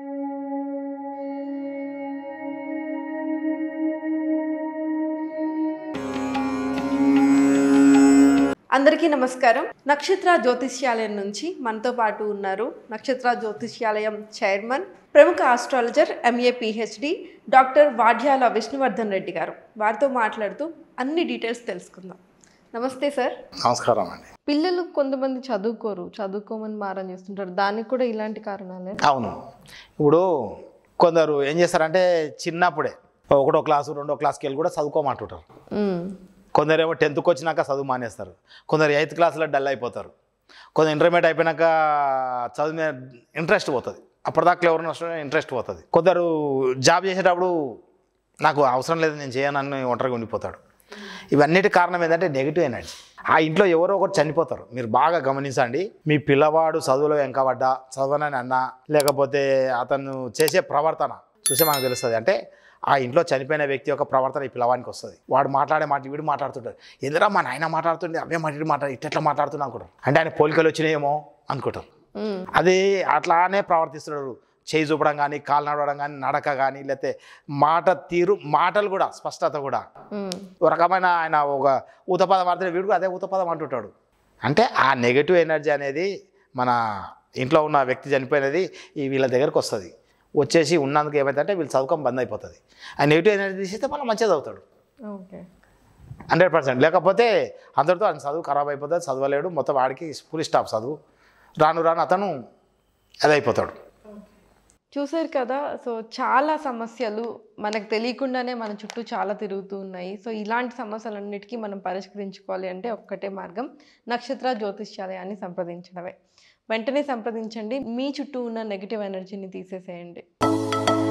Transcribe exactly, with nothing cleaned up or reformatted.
అందరికీ నమస్కారం. నక్షత్ర జ్యోతిష్యాలయం నుంచి మనతో పాటు ఉన్నారు నక్షత్ర జ్యోతిష్యాలయం చైర్మన్, ప్రముఖ astrologer, MA PhD doctor Vadyala Vishnuvardhan Reddy garu. వారితో మాట్లాడుతూ అన్ని డీటెయిల్స్ తెలుసుకుందాం. నమస్తే సార్. నమస్కారం అండి. పిల్లలు కొంతమంది చదువుకోరు, చదువుకోమని మారం చేస్తుంటారు. దానికి కూడా ఇలాంటి కారణాలే? అవును. ఇప్పుడు కొందరు ఏం చేస్తారంటే చిన్నప్పుడే ఒకటో క్లాసు రెండో క్లాస్కి వెళ్ళి కూడా చదువుకోమంటుంటారు. కొందరేమో టెన్త్కి వచ్చినాక చదువు మానేస్తారు. కొందరు ఎయిత్ క్లాస్లో డల్ అయిపోతారు. కొందరు ఇంటర్మీడియట్ అయిపోయినాక చదువు మీద ఇంట్రెస్ట్ పోతుంది. అప్పటిదాకా ఎవరైనా ఇంట్రెస్ట్ పోతుంది. కొందరు జాబ్ చేసేటప్పుడు నాకు అవసరం లేదు, నేను చేయనని ఒంటరిగా ఉండిపోతాడు. ఇవన్నిటి కారణం ఏంటంటే నెగిటివ్ ఎనర్జీ. ఆ ఇంట్లో ఎవరో ఒకరు చనిపోతారు. మీరు బాగా గమనించండి. మీ పిల్లవాడు చదువులో వెంకబడ్డా, చదవనని అన్నా, లేకపోతే అతను చేసే ప్రవర్తన చూస్తే మనకు తెలుస్తుంది. అంటే ఆ ఇంట్లో చనిపోయిన వ్యక్తి యొక్క ప్రవర్తన ఈ పిల్లవానికి వస్తుంది. వాడు మాట్లాడే మాట వీడు మాట్లాడుతుంటాడు. ఎందురా మా నాయన మాట్లాడుతుండే అవే మాట మాట్లాడి ఇట్లా మాట్లాడుతున్నా అనుకుంటారు. అంటే ఆయన పోలికలు వచ్చినాయేమో అనుకుంటారు. అది అట్లానే ప్రవర్తిస్తున్నాడు. చేయి చూపడం కానీ, కాలు నడవడం కానీ, నడక కానీ, లేకపోతే మాట తీరు, మాటలు కూడా, స్పష్టత కూడా ఒక రకమైన ఆయన ఒక ఊతపదం వాడితే వీడు అదే ఊతపదం అంటుంటాడు. అంటే ఆ నెగిటివ్ ఎనర్జీ అనేది మన ఇంట్లో ఉన్న వ్యక్తి చనిపోయినది ఈ వీళ్ళ దగ్గరకు వస్తుంది. వచ్చేసి ఉన్నందుకు ఏమైందంటే వీళ్ళు చదువుకోవడం బంద్ అయిపోతుంది. ఆ నెగిటివ్ ఎనర్జీ తీసేస్తే మళ్ళీ మంచిగా చదువుతాడు హండ్రెడ్ పర్సెంట్. లేకపోతే అందరితో ఆయన చదువు ఖరాబ్ అయిపోతుంది, చదవలేడు, మొత్తం వాడికి ఫుల్ స్టాప్ చదువు, రాను రాను అతను అదైపోతాడు. చూసారు కదా. సో చాలా సమస్యలు మనకు తెలియకుండానే మన చుట్టూ చాలా తిరుగుతూ ఉన్నాయి. సో ఇలాంటి సమస్యలన్నిటికీ మనం పరిష్కరించుకోవాలి అంటే ఒక్కటే మార్గం, నక్షత్ర జ్యోతిష్యాలయాన్ని సంప్రదించడమే. వెంటనే సంప్రదించండి. మీ చుట్టూ ఉన్న నెగిటివ్ ఎనర్జీని తీసేసేయండి.